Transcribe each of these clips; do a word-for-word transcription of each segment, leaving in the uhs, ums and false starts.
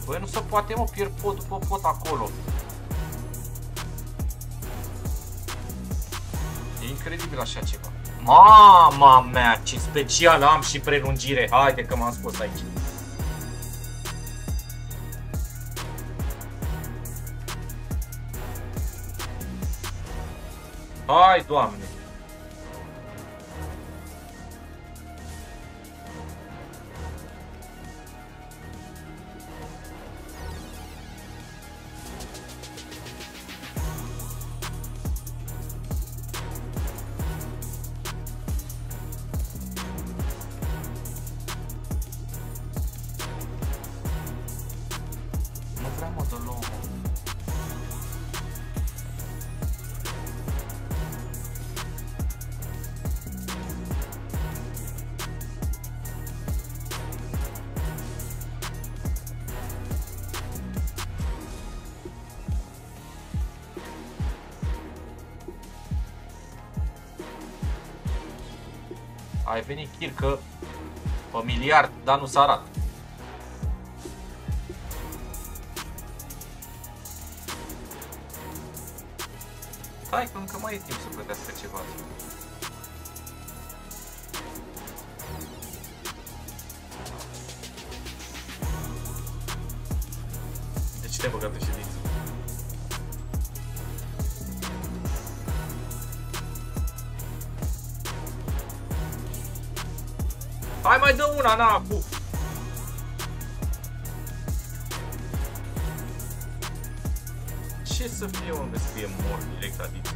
Băi, nu se poate, mă, pierd pot după pot acolo. E incredibil așa ceva. Mama mea, ce special am și prelungire. Haide că m-am scos aici. Hai, Doamne. Nu vreau, mă, de luăm. Ai venit chircă pe miliard, dar nu s arată. Stai că încă mai e timp să plătească ceva. De ce te-ai băgat în ședință? Hai, mai dă una, na, cu... Ce să fie unde să fie mort direct, adică?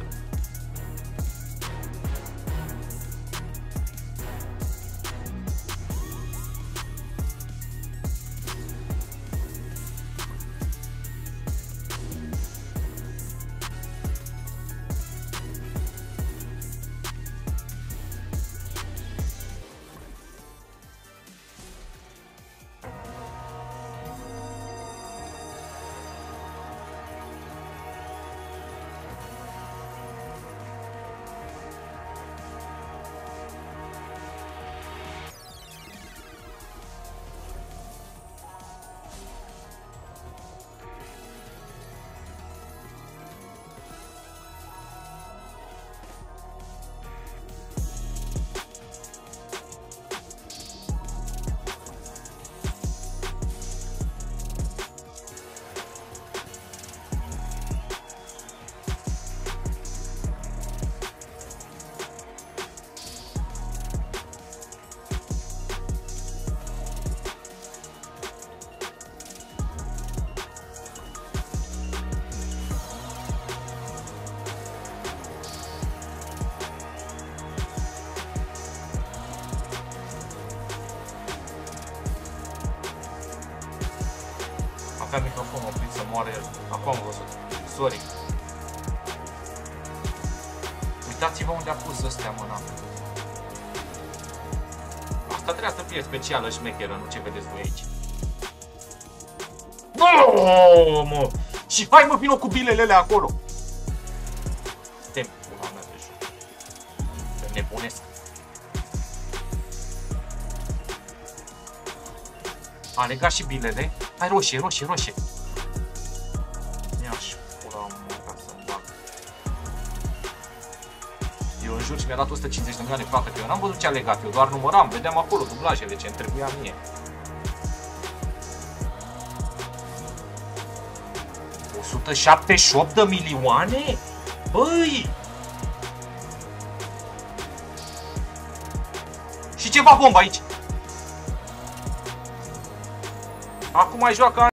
Avea microfonul oprit să moare el. Acum am văzut. Sorry. Uitați-vă unde a pus ăstea, mă, na. Asta trebuia să fie specială, șmecheră, nu ce vedeți voi aici. Oh, mă! Și hai, mă, vino cu bilele alea acolo! Stem, pula mea de joc. Să nebunesc. A legat și bilele. Hai, roșie, roșie, roșie. Ia-și pula mea ca să-mi bag. Eu înjur și mi-a dat o sută cincizeci de milioane plată, că eu n-am văzut ce a legat, eu doar număram, vedeam acolo dublajele, ce îmi trebuia mie. o sută șaptezeci și opt de milioane? Băi! Și ceva bombă aici! Acum mai joacă